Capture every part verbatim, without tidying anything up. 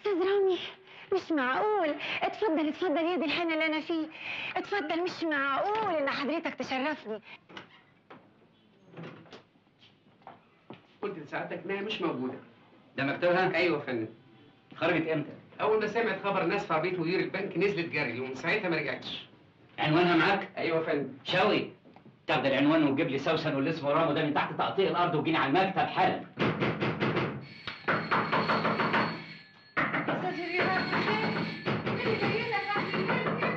استاذ رامي مش معقول. اتفضل اتفضل يا دي الحين اللي انا فيه. اتفضل، مش معقول ان حضرتك تشرفني. قلت لسعادتك انها مش موجوده. ده مكتبها؟ ايوه يا فندم. خرجت امتى؟ اول ما سمعت خبر ناس في عربيه مدير البنك نزلت جري ومن ساعتها ما رجعتش. عنوانها معاك؟ ايوه يا فندم. شاوي، تاخد العنوان وتجيب لي سوسن واللي اسمه رامو ده من تحت تقطيع الارض وجيني على المكتب حالا. استاذ ريهام بخير؟ مين اللي جاي لك بعد المغرب؟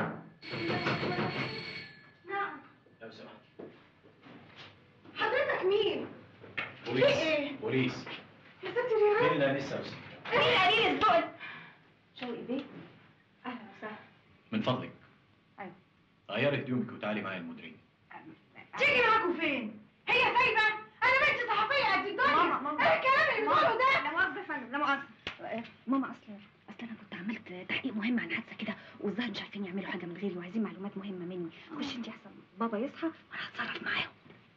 نعم. لو سمحت. حضرتك مين؟ بوليس. في ايه؟ بوليس. يا ست ريهام. مين الانيس سوسن؟ مين الانيس دول؟ شوقي بيه. اهلا وسهلا. من فضلك. ايوه. غيري هدومك وتعالي معايا المديرين. تيجي معاكم فين؟ هي سايبه؟ انا بنت صحفيه قد الدنيا. ماما ماما ايه الكلام اللي بتقوله ده؟ لا مؤاخذه يا فندم، لا مؤاخذه. ماما اصل اصل انا كنت عملت تحقيق مهم عن حادثه كده، والظاهر مش عارفين يعملوا حاجه من غيري وعايزين معلومات مهمه مني. خش انت احسن بابا يصحى وانا هتصرف معاهم.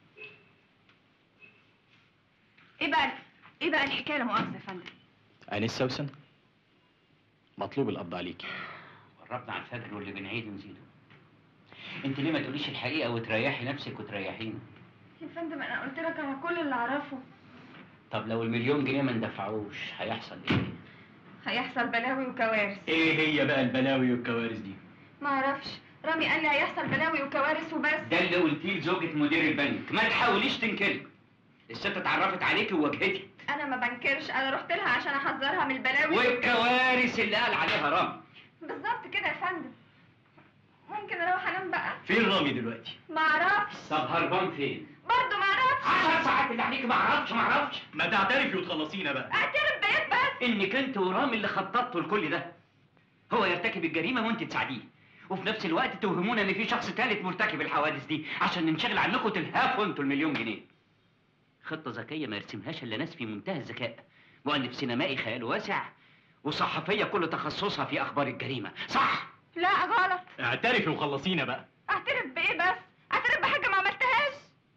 ايه بقى ايه بقى الحكايه لا مؤاخذه يا فندم؟ انيس سوسن مطلوب القبض عليكي. قربنا على الفجر واللي بنعيد ونزيده. انت ليه ما تقوليش الحقيقه وتريحي نفسك وتريحينا؟ يا فندم انا قلت لك على كل اللي اعرفه. طب لو المليون جنيه ما ندفعوش هيحصل ايه؟ هيحصل بلاوي وكوارث. ايه هي بقى البلاوي والكوارث دي؟ ما اعرفش، رامي قال لي هيحصل بلاوي وكوارث وبس. ده اللي قلتيه لزوجة مدير البنك، ما تحاوليش تنكري. الست اتعرفت عليكي وواجهتك. انا ما بنكرش، انا رحت لها عشان احذرها من البلاوي والكوارث اللي قال عليها رامي. بالظبط كده يا فندم. ممكن اروح انام بقى؟ فين رامي دلوقتي؟ ما اعرفش. طب هربان فين؟ برضه ما اعرفش. عشر ساعات اللي عليك ما اعرفش ما اعرفش. ما تعترفي وتخلصينا بقى. اعترف بايه بس؟ انك انت ورامي اللي خططتوا لكل ده. هو يرتكب الجريمه وانت تساعديه، وفي نفس الوقت توهمونا ان في شخص ثالث مرتكب الحوادث دي عشان ننشغل عنكم تلهفوا انتوا المليون جنيه. خطه ذكيه ما يرسمهاش الا ناس في منتهى الذكاء، مؤلف سينمائي خيال واسع، وصحفيه كل تخصصها في اخبار الجريمه، صح؟ لا غلط. اعترفي وخلصينا بقى. اعترف بايه بس؟ اعترف بحاجه ما عملتهاش.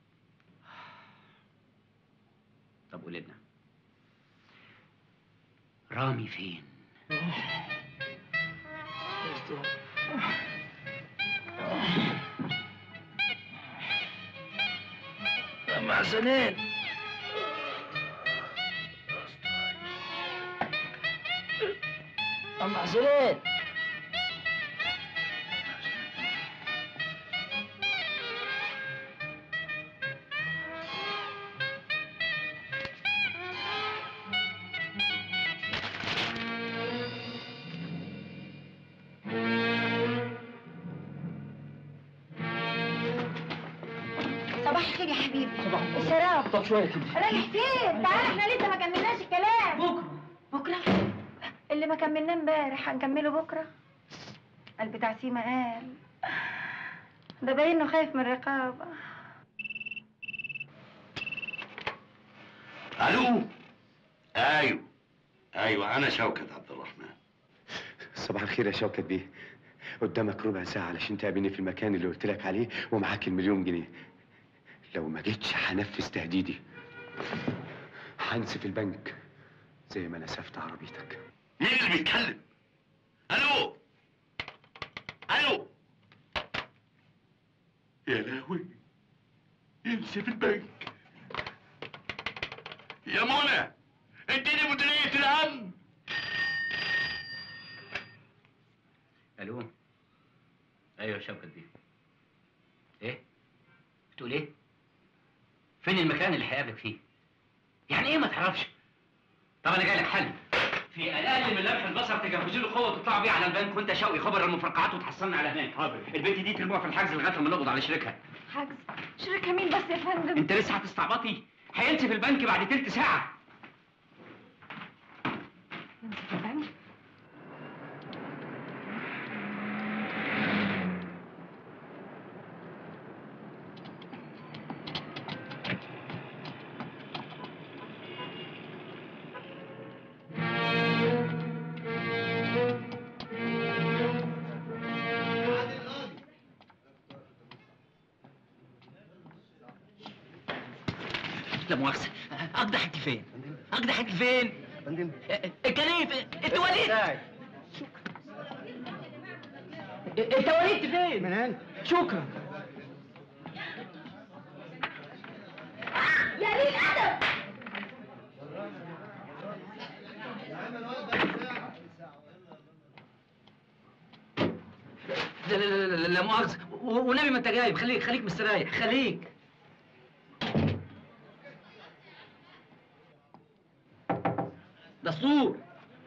طب قولي لنا، رامي فين؟ مع سنين أم حسنين. صباح الخير يا حبيبي. صباح الخير. الشراب. طب شوية كده. رايح فين؟ تعال احنا لسه ما كملناش الكلام. بكرة. بكره؟ اللي ما كملناه امبارح هنكمله بكره؟ قال بتاع سيما قال ده باين انه خايف من الرقابه. الو. ايوه ايوه انا شوكت عبد الرحمن. صباح الخير يا شوكت بيه. قدامك ربع ساعة علشان تقابلني في المكان اللي قلت لك عليه ومعاك المليون جنيه. لو ما جيتش هنفذ تهديدي. هنسف البنك زي ما نسفت عربيتك. مين اللي بيتكلم؟ الو الو. يا لهوي، ينسف البنك. يا منى اديني مديرية الامن. الو. ايوه شوكت بيه. ايه؟ بتقول ايه؟ فين المكان اللي هيقابلك فيه؟ يعني ايه ما تعرفش؟ طب انا جاي لك حل. في اقل من لمح البصر تجهزوا له قوه وتطلعوا بيه على البنك، وانت شوقي خبر المفرقعات وتحصلنا على هناك. حاضر. البنت دي ترموها في الحجز لغايه لما نقبض على شريكها. حجز؟ شريكها مين بس يا فندم؟ انت لسه هتستعبطي؟ هينسف البنك بعد تلت ساعه. ينسف البنك؟ لا مؤاخذة، أقدح أنت فين؟ أقدح أنت فين؟ فندم. الكليف انت وليد. انت وليد فين؟ من هنا. شكرا. يا قليل الادب. لا لا لا لا لا مؤاخذة، ونبي ما انت جايب، خليك خليك مستريح، خليك. دستور.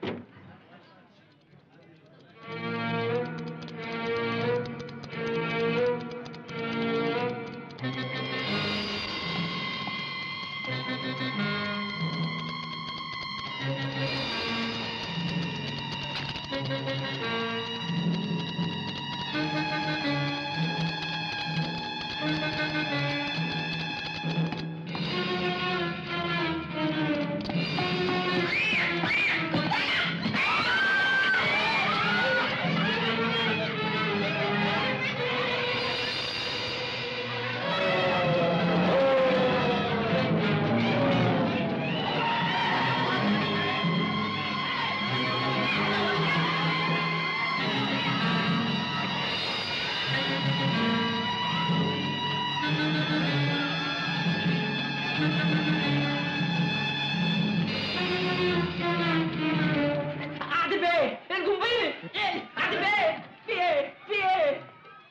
قاعد بايه؟ الجنبيه! ايه؟ قاعد بايه؟ في ايه؟ في ايه؟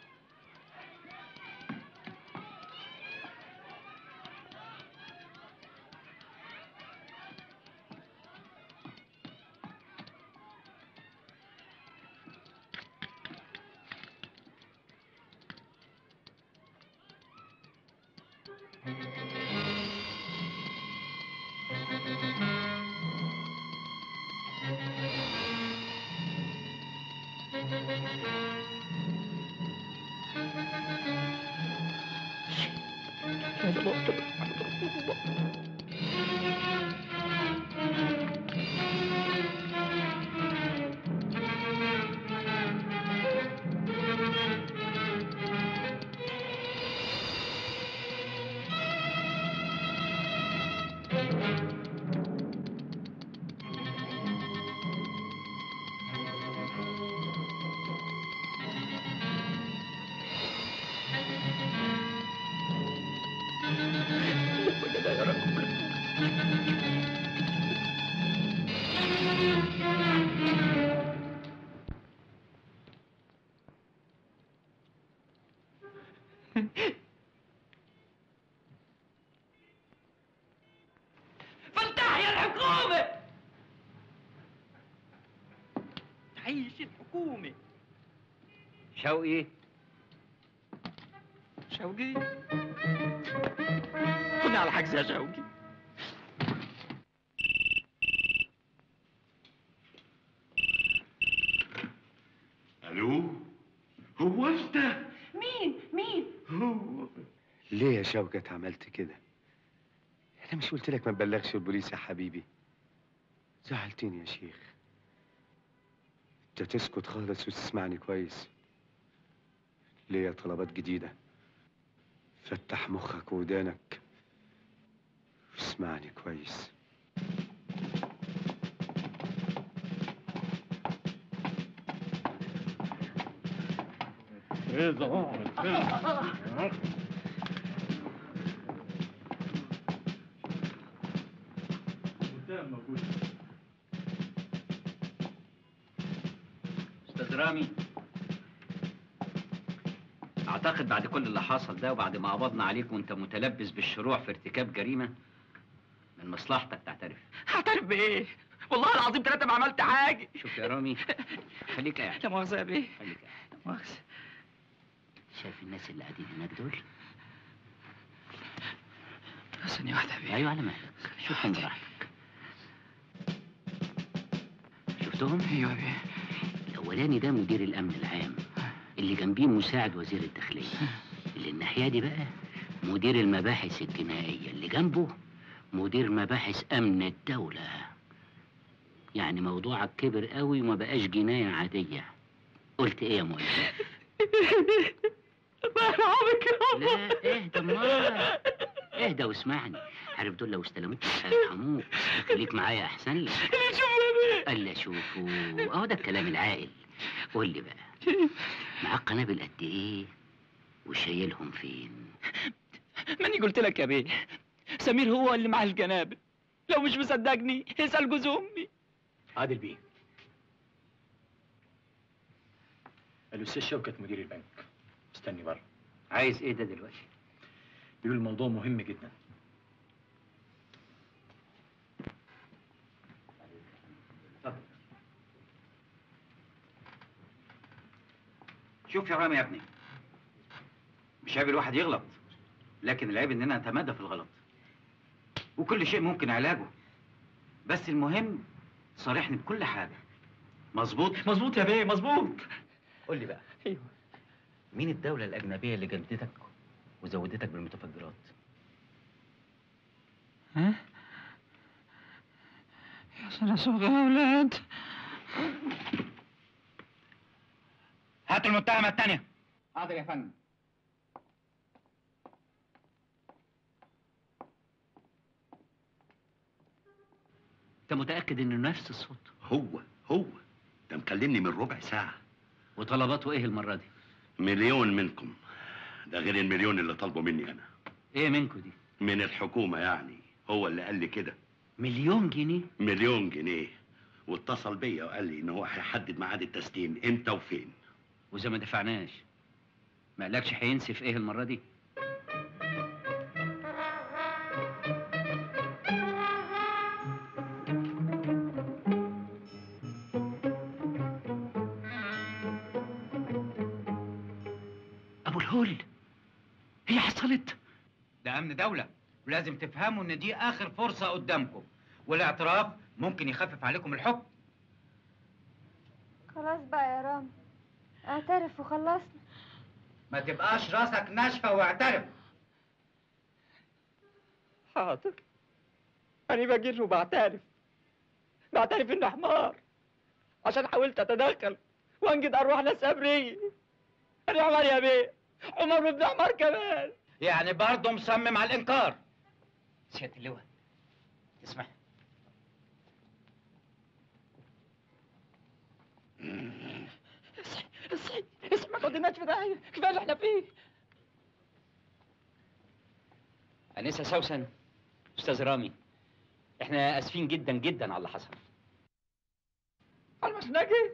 فلتحيا الحكومة! تعيش الحكومة! شوقي شوقي كنا على حجز يا شوقي. الو، هو انت؟ مين مين؟ هو ليه يا شوكت عملت كده؟ انا مش قلت لك ما تبلغش البوليس يا حبيبي؟ زعلتني يا شيخ. انت تسكت خالص وتسمعني كويس. ليا طلبات جديدة. فتح مخك ودانك واسمعني كويس. استاذ رامي، اعتقد بعد كل اللي حصل ده وبعد ما قبضنا عليك وانت متلبس بالشروع في ارتكاب جريمه، من مصلحتك تعترف. هعترف بايه؟ والله العظيم ثلاثة ما عملت حاجة. شوف يا رامي، خليك قاعد. لا مؤاخذة يا بيه. خليك قاعد. لا مؤاخذة. شايف الناس اللي قاعدين هناك دول؟ ثانية واحدة يا بيه. ايوه على مهلك، شوفهم براحتك. شفتهم؟ ايوه يا بيه. الاولاني ده مدير الامن العام، اللي جنبيه مساعد وزير الداخليه، اللي الناحيه دي بقى مدير المباحث الجنائيه، اللي جنبه مدير مباحث امن الدوله. يعني موضوعك كبر قوي وما بقاش جنايه عاديه. قلت ايه يا مؤلف؟ الله يرحمك يا لا اهدى امال، اهدى واسمعني. عارف دول لو استلموك مش هيرحموك، خليك معايا احسن لك. اللي شوفوا يا بيه. اللي اشوفه اهو ده الكلام العاقل. قول لي بقى، معاك قنابل قد ايه وشايلهم فين؟ ماني قلت لك يا بيه، سمير هو اللي معاه الجنابل. لو مش مصدقني اسال جوز امي. عادل بيه، الاستاذ شوكت مدير البنك استني بره. عايز ايه ده دلوقتي؟ بيقول الموضوع مهم جدا. شوف يا رامي يا ابني، مش عيب الواحد يغلط، لكن العيب اننا نتمادى في الغلط. وكل شيء ممكن علاجه، بس المهم صارحني بكل حاجه. مظبوط؟ مظبوط يا بيه، مظبوط. قول لي بقى، ايوه، مين الدوله الاجنبيه اللي جندتك وزودتك بالمتفجرات؟ ها؟ يا صلاة يا اولاد. هاتوا المتهمه الثانيه. حاضر يا فندم. انت متاكد انه نفس الصوت؟ هو هو ده مكلمني من ربع ساعة. وطلباته ايه المره دي؟ مليون منكم، ده غير المليون اللي طالبه مني أنا. ايه منكم دي؟ من الحكومة يعني، هو اللي قال لي كده. مليون جنيه؟ مليون جنيه، واتصل بيا وقال لي إن هو هيحدد ميعاد التسليم إمتى وفين. واذا ما دفعناش ما قالكش هينسف ايه المره دي؟ ابو الهول، هي حصلت؟ ده امن دوله، ولازم تفهموا ان دي اخر فرصه قدامكم، والاعتراف ممكن يخفف عليكم الحكم. خلاص بقى يا رامي، اعترف وخلصنا. ما تبقاش راسك ناشفه واعترف. حاضر، أنا بجر وبعترف، بعترف إني حمار عشان حاولت أتدخل وأنجد أرواح ناس أبرية. أنا حمار يا بيه، عمر بن حمار كمان. يعني برضه مصمم على الانكار؟ سيادة اللواء تسمح؟ اصحي اصحي اصحي، ما توديناش في داهية، كفاية اللي احنا فيه. أنسة سوسن، أستاذ رامي، إحنا آسفين جدا جدا على اللي حصل. على المشنقة؟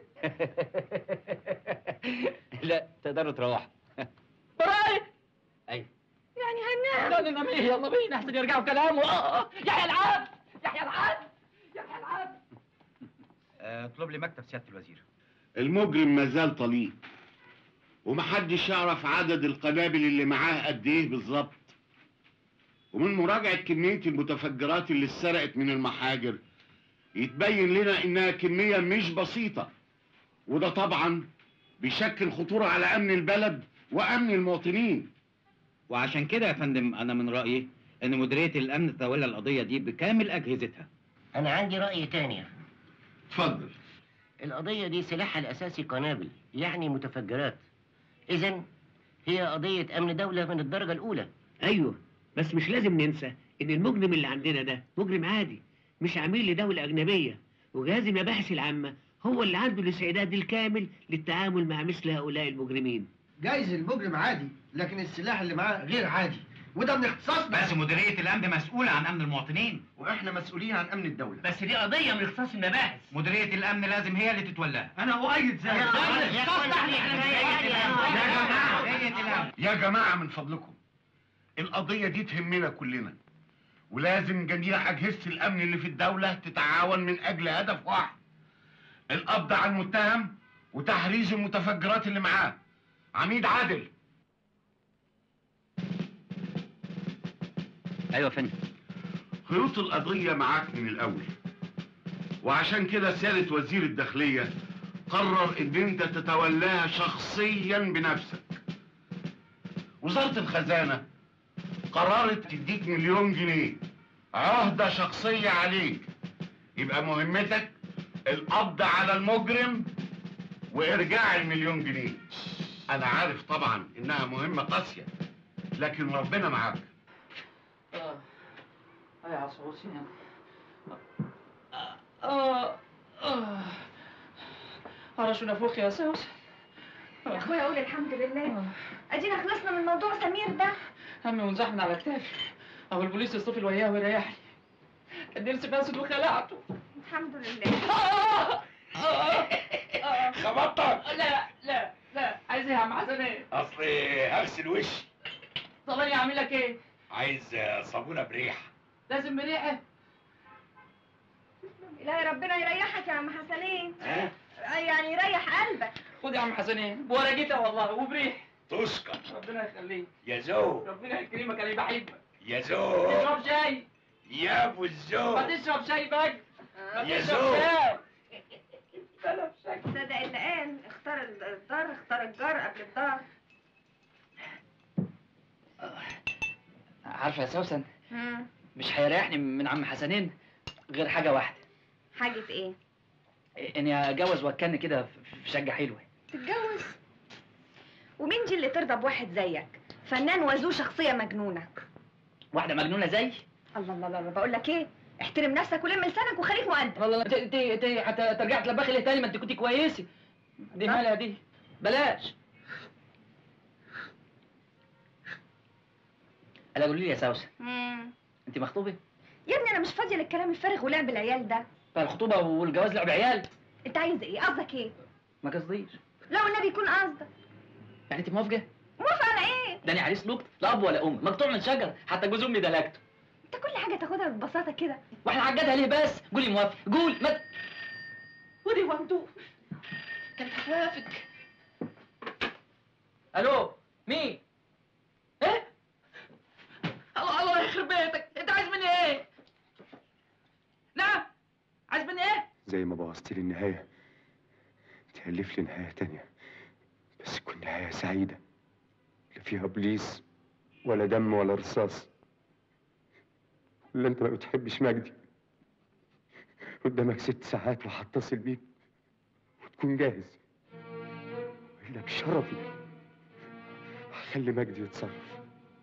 لا، تقدروا تروحوا. براي؟ أيوه. يعني هننام؟ لا ننام إيه، يلا بينا أحسن يرجعوا كلامه. آه آه يحيى العبد، يحيى العبد، يحيى العبد. اطلب لي مكتب سياده الوزير. المجرم مازال طليق، ومحدش يعرف عدد القنابل اللي معاه قد ايه بالظبط. ومن مراجعة كمية المتفجرات اللي اتسرقت من المحاجر يتبين لنا انها كمية مش بسيطة، وده طبعا بيشكل خطورة على امن البلد وامن المواطنين. وعشان كده يا فندم انا من رايي ان مديريه الامن تتولى القضيه دي بكامل اجهزتها. أنا عندي رأي تاني. اتفضل. القضية دي سلاحها الأساسي قنابل، يعني متفجرات. إذن هي قضية أمن دولة من الدرجة الأولى. ايوه، بس مش لازم ننسى ان المجرم اللي عندنا ده مجرم عادي، مش عميل لدولة أجنبية، وجهاز المباحث العامة هو اللي عنده الاستعداد الكامل للتعامل مع مثل هؤلاء المجرمين. جايز المجرم عادي، لكن السلاح اللي معاه غير عادي، وده من اختصاصنا. بس مديريه الامن مسؤوله عن امن المواطنين، واحنا مسؤولين عن امن الدوله. بس دي قضية من اختصاص المباحث. مديريه الامن لازم هي اللي تتولاها. انا اؤيد ذلك. يا جماعة يا جماعة من فضلكم، القضية دي تهمنا كلنا، ولازم جميع أجهزة الأمن اللي في الدولة تتعاون من أجل هدف واحد: القبض على المتهم وتحريز المتفجرات اللي معاه. عميد عادل. أيوة يا فندم. خيوط القضية معاك من الأول، وعشان كده سيادة وزير الداخلية قرر إن أنت تتولاها شخصياً بنفسك. وزارة الخزانة قررت تديك مليون جنيه عهدة شخصية عليك، يبقى مهمتك القبض على المجرم وإرجاع المليون جنيه. أنا عارف طبعاً إنها مهمة قاسية، لكن ربنا معاك. يا عصوصي. اه اه هرش ونفوخ يا سوسن. يا اخويا قول الحمد لله. ادينا خلصنا من موضوع سمير ده. همي ونزحمن على كتافي. اهو البوليس يصطفل وياه ويريحني. الدرس فاسد وخلعته. الحمد لله. خبطتك؟ لا لا لا، عايز ايه يا عم حسنين؟ اصلي هغسل وشي. طلعني اعمل لك ايه؟ عايز صابونه بريحه. لازم بريحه؟ لا يا ربنا يريحك يا عم حسنين. ها؟ يعني يريح قلبك. خد يا عم حسنين بورقتها والله وبريح. تشكر. ربنا يخليك. يا زو. ربنا يكرمك انا بحبك. يا زو. تشرب شاي؟ يا ابو الزو. ما تشرب شاي بقى. يا زو. صدق اللي قال اختار الدار اختار الجار قبل الدار. عارفه يا سوسن، امم مش هيريحني من عم حسنين غير حاجه واحده. حاجة ايه؟ اني اتجوز واتكن كده في شقه حلوه. تتجوز؟ ومين دي اللي ترضى بواحد زيك؟ فنان وذو شخصية مجنونة. واحده مجنونه زي؟ الله الله الله، بقول لك ايه؟ احترم نفسك ولم لسانك وخليك مؤدب. والله انت انت انت حتى ترجع تلبخي ليه تاني؟ ما انت كنت كويسه. دي مالها دي؟ بلاش. الا قولي لي يا سوسن، امم انت مخطوبه؟ يا ابني انا مش فاضية للكلام الفارغ ولعب العيال ده. فالخطوبه والجواز لعب عيال؟ انت عايز ايه؟ قصدك ايه؟ ما قصديش. لو النبي يكون قصدك. يعني انت موافقه؟ موافقة على ايه؟ ده انا عريس لقط لا اب ولا ام، مقطوع من شجر، حتى جوز امي دلكته. انت كل حاجة تاخدها ببساطة كده. واحنا عجدها ليه بس؟ قولي موافق، قول ما ودي وانتو كانت هتوافق. الو مين؟ ايه؟ الله الله يخرب بيتك، انت عايز مني ايه؟ نعم؟ عايز مني ايه؟ زي ما بوظت لي النهاية تألف لي نهاية تانية، بس تكون نهاية سعيدة لا فيها بوليس ولا دم ولا رصاص. ولا انت ما بتحبش مجدي؟ قدامك ست ساعات وهتصل بيك وتكون جاهز، والا بشرفي هخلي مجدي يتصرف.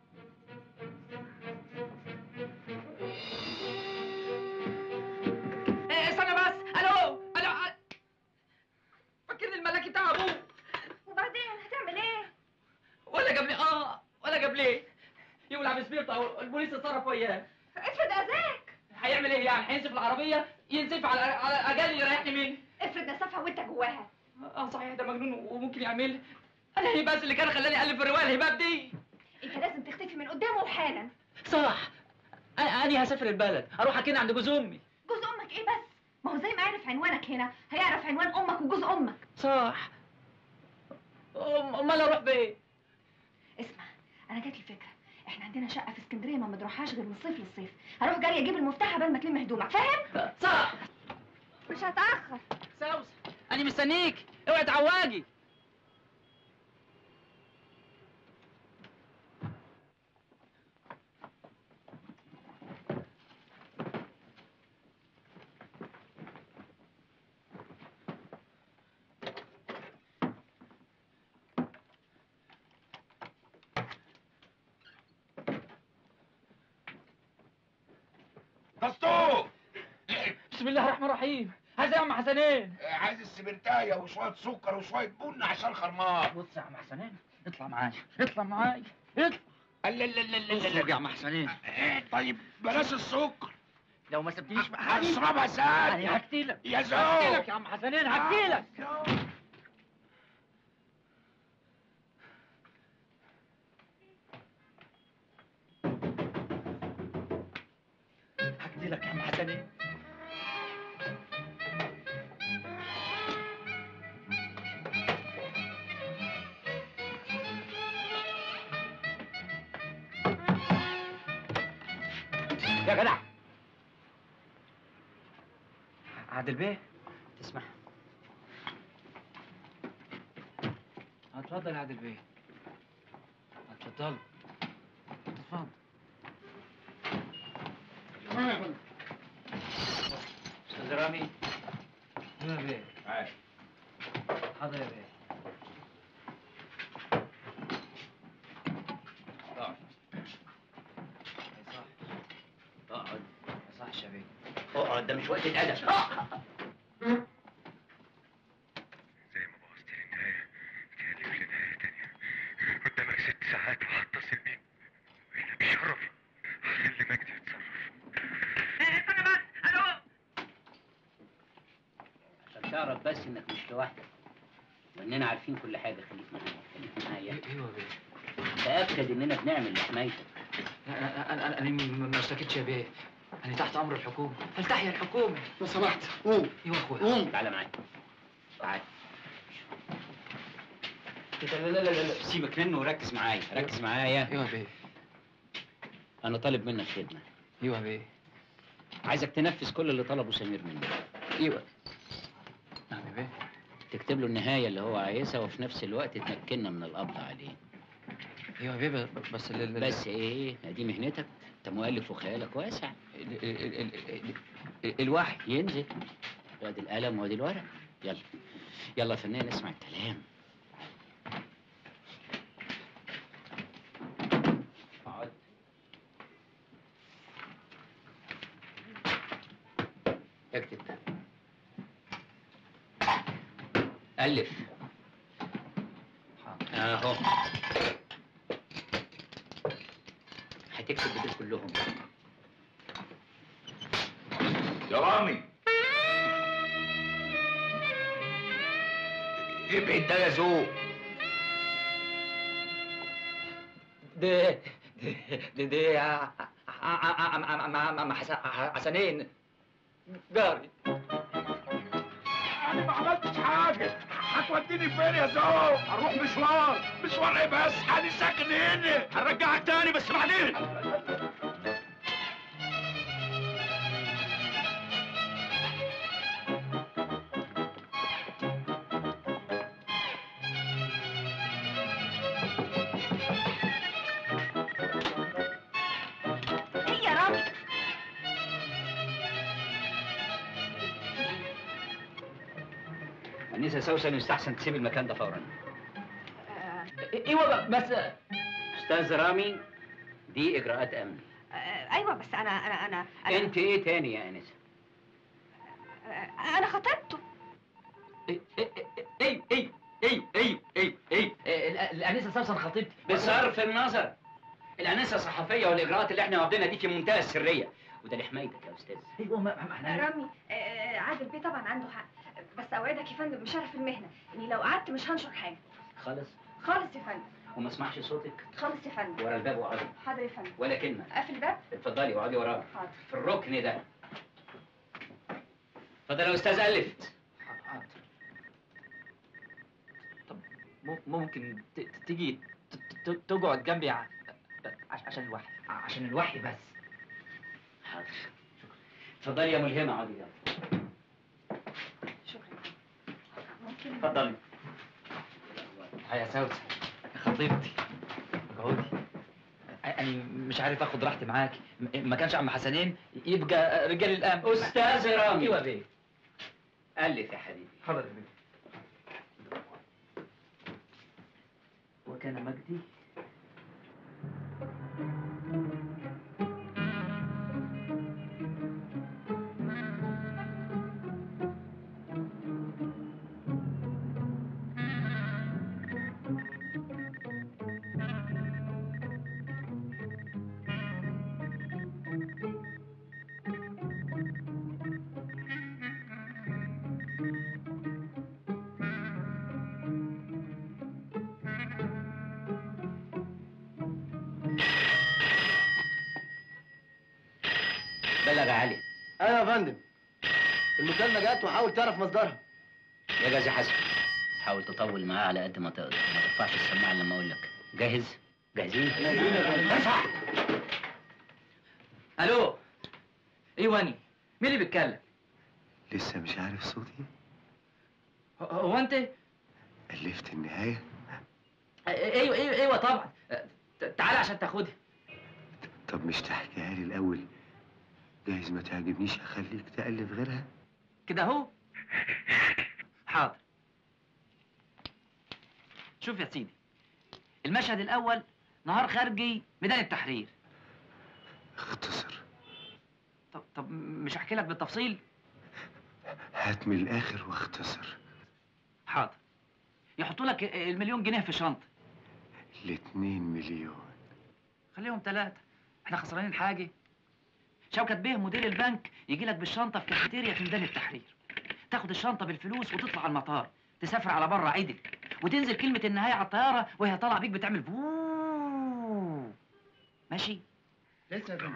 ايه استنى بس. الو الو فكرني الملاكي بتاع ابوه. وبعدين هتعمل ايه؟ ولا جاب لي اه ولا جاب لي يولع بسبيرته. البوليس اتصرف وياه. افرض اذاك. هيعمل ايه يعني؟ هينسف العربيه ينسف على على اجل يريحني منه. افرض نسفها وانت جواها. اه صحيح ده مجنون وممكن يعمل. انا هي بس اللي كان خلاني الف الروايه الهباب دي. انت لازم تختفي من قدامه حالا. صح. انا انا هسافر البلد اروح اكين عند جوز امي. جوز امك ايه بس؟ ما هو زي ما عرف عنوانك هنا هيعرف عنوان امك وجوز امك. صح. امال اروح بايه؟ اسمع، انا جات لي فكره. احنا عندنا شقه في اسكندريه ما بنروحهاش غير من الصيف للصيف. هروح جاري اجيب المفتاح قبل ما تلم هدومك، فاهم؟ صح. مش هتاخر. سوسن انا مستنيك، اوعي تعواجي. دستور. بسم الله الرحمن الرحيم. عايز ايه يا عم حسنين؟ عايز السبرتايه وشويه سكر وشويه بن عشان خرمان. بص يا عم حسنين، اطلع معايا اطلع معايا اطلع. لا لا لا لا لا اخرج يا عم حسنين. طيب بلاش السكر. لو ما سبتنيش معايا هشربها ساعة. انا هقتلك يا زو. هقتلك يا عم حسنين هقتلك. هقتلك يا عم حسنين. يا جدع عادل بيه تسمح. اتفضل يا عادل بيه. اتفضل اتفضل. استاذ رامي. يا بيه. حاضر يا بيه. اقعد. اقعد. اقعد، ده مش وقت الادب. زي ما بوظت لي النهايه تألف لي نهايه تانيه. قدامك ست ساعات وهتصل بيك وهنا بشرف خلي مجدي يتصرف. استنى بس. الو. عشان تعرف بس انك مش لوحدك، واننا عارفين كل حاجه. خليك معايا خليك معايا. ايوه يا بيه. تاكد اننا بنعمل لحمايتك. انا انا انا ما اشتكيتش يا بيه. انا تحت امر الحكومه، فلتحيا الحكومه. لو سمحت قوم. ايوه يا اخويا. قوم. تعالى معايا. تعالى. لا لا لا لا سيبك منه وركز معايا، ركز معايا. ايوه يا بيه. انا طالب منك خدمه. ايوه يا بيه. عايزك تنفذ كل اللي طلبه سمير منك. ايوه. نعم يا بيه. تكتب له النهايه اللي هو عايزها، وفي نفس الوقت تمكننا من القبض عليه. ايوه يا بيه. بس ال بس ايه؟ دي مهنتك، انت مؤلف وخيالك واسع. ال ال ال ال الوحي ينزل. وادي القلم وادي الورق. يلا يلا يا فنان اسمع الكلام. اقعد. اكتب. ألف. اهو. هتكتب بدول كلهم. يا رامي ابعد ده يا ذوق. ده ده ده حسنين جاري. انا ما عملتش حاجه. هتوديني فين يا ذوق؟ هروح مشوار. مشوار ايه بس؟ انا ساكن هنا. هرجعك تاني بس بعدين. ايه يا رامي؟ أنسة سوسن يستحسن تسيب المكان ده فورا. ايوه بس. أستاذ رامي، دي إجراءات أمن. آه، ايوه بس انا انا انا انا, أنت إيه تاني يا أنسة؟ آه، أنا خطبته. اي اي اي اي اي اي اي الانسه سوسن خطيبتي. بصرف النظر، الأنسة صحفية، والإجراءات اللي إحنا واخدينها دي في منتهى السرية، وده لحمايتك يا أستاذ. ايوه ما احنا رامي، آه، عادل بيه طبعا عنده حق، بس اوعدك يا فندم بشرف المهنه اني لو قعدت مش هنشر حاجه. خالص. خالص يا فندم. وما اسمعش صوتك. خالص يا فندم. ورا الباب واقعدي. حاضر يا فندم. ولا كلمة. قافل الباب. اتفضلي واقعدي ورانا. حاضر. في الركن ده. اتفضل يا أستاذ ألف. حاضر. طب ممكن تيجي تقعد جنبي عشان الوحي، عشان الوحي بس. حاضر. اتفضلي يا ملهمة، اقعدي يلا. شكرا. ممكن. اتفضلي. يا سوسن يا خطيبتي، اقعدي. انا مش عارف اخد راحتي معاكي. ما كانش عم حسنين يبقى رجال الامن. استاذ رامي. ايوه يا بيه. الف يا حبيبي. حاضر يا بيه. وكان مجدي بلغ يا علي. ايوه يا فندم. المكالمه جت وحاول تعرف مصدرها. يا جازي حسن، حاول تطول معاه على قد ما تقدر، ما ترفعش السماعه لما اقول لك. جاهز؟ جاهزين؟ ارفع. الو. ايوه اني. مين اللي بيتكلم؟ لسه مش عارف صوتي؟ هو انت؟ ألفت النهاية؟ ايوه ايوه ايوه طبعا. تعال عشان تاخدها. طب مش تحكيها لي الأول؟ جايز ما تعجبنيش أخليك تألف غيرها؟ كده اهو. حاضر. شوف يا سيدي، المشهد الأول نهار خارجي ميدان التحرير. اختصر. طب طب مش مش هحكي لك بالتفصيل؟ هات من الاخر واختصر. حاضر. يحطوا لك المليون جنيه في شنطه. الاتنين مليون. خليهم ثلاثه، احنا خسرانين حاجه؟ شوكت بيه مدير البنك يجي لك بالشنطه في كافيتيريا في ميدان التحرير، تاخد الشنطه بالفلوس وتطلع على المطار، تسافر على بره عدل، وتنزل كلمه النهايه على الطياره وهي طالعه بيك بتعمل بوووو. ماشي؟ لسه يا فندم.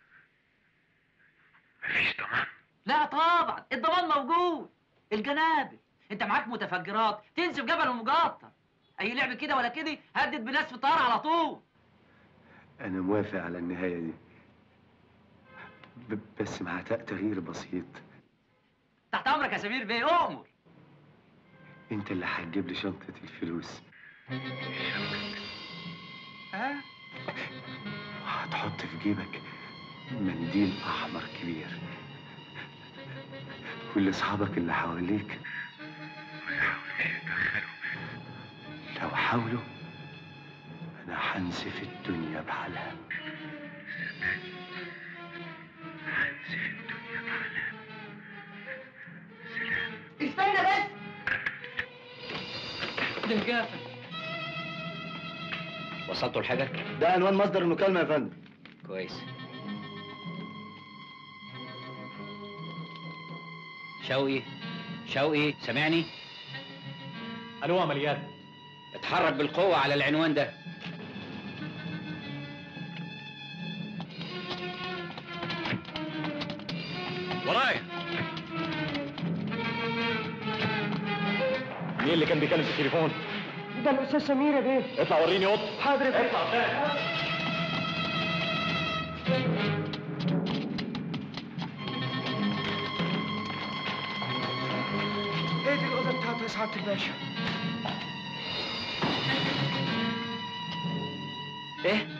مفيش ضمان؟ لا طبعا، الضمان موجود. الجنابل، انت معاك متفجرات تنزل جبل المقاطع، اي لعب كده ولا كده هدد بناس في الطياره على طول. انا موافق على النهايه دي، ب- بس مع تغيير بسيط. تحت امرك يا سمير بيه، اؤمر. انت اللي هتجيب لي شنطه الفلوس. ها؟ وهتحط في جيبك منديل احمر كبير، واللي اصحابك اللي حواليك لو حاولوا انا هنسف الدنيا بحالها. استنى بس. ده جافة. وصلتوا لحاجه؟ ده عنوان مصدر المكالمه يا فندم. كويس. شوقي شوقي سامعني؟ الو عمليات. اتحرك بالقوه على العنوان ده. ورايا. مين اللي كان بيكلم في التليفون؟ ده الاستاذ سمير يا بيه. اطلع وريني اوضتك. حاضر يا بيه. اطلع قدام. ايه دي الاوضه بتاعته يا سعاده الباشا؟ ايه؟